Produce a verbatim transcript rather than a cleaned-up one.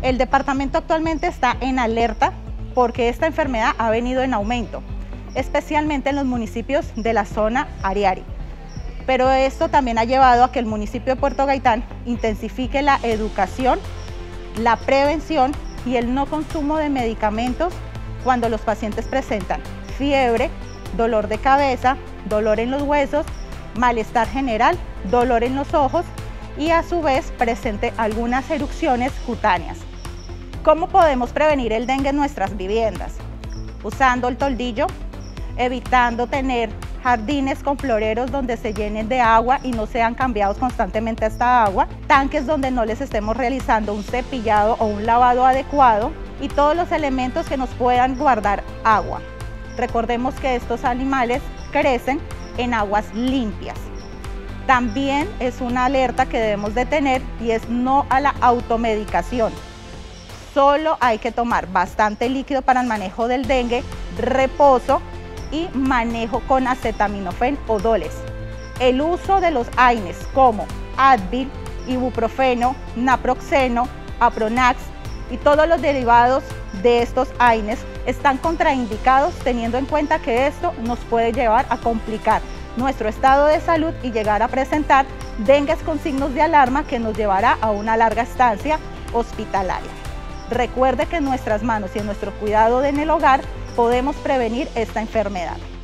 El departamento actualmente está en alerta porque esta enfermedad ha venido en aumento, especialmente en los municipios de la zona Ariari. Pero esto también ha llevado a que el municipio de Puerto Gaitán intensifique la educación, la prevención y el no consumo de medicamentos cuando los pacientes presentan fiebre, dolor de cabeza, dolor en los huesos, malestar general, dolor en los ojos y a su vez presente algunas erupciones cutáneas. ¿Cómo podemos prevenir el dengue en nuestras viviendas? Usando el toldillo, evitando tener jardines con floreros donde se llenen de agua y no sean cambiados constantemente esta agua, tanques donde no les estemos realizando un cepillado o un lavado adecuado y todos los elementos que nos puedan guardar agua. Recordemos que estos animales crecen en aguas limpias. También es una alerta que debemos de tener y es no a la automedicación. Solo hay que tomar bastante líquido para el manejo del dengue, reposo y manejo con acetaminofén o doles. El uso de los AINES como Advil, ibuprofeno, naproxeno, Apronax y todos los derivados de estos AINES están contraindicados teniendo en cuenta que esto nos puede llevar a complicar nuestro estado de salud y llegar a presentar dengues con signos de alarma que nos llevará a una larga estancia hospitalaria. Recuerde que en nuestras manos y en nuestro cuidado en el hogar podemos prevenir esta enfermedad.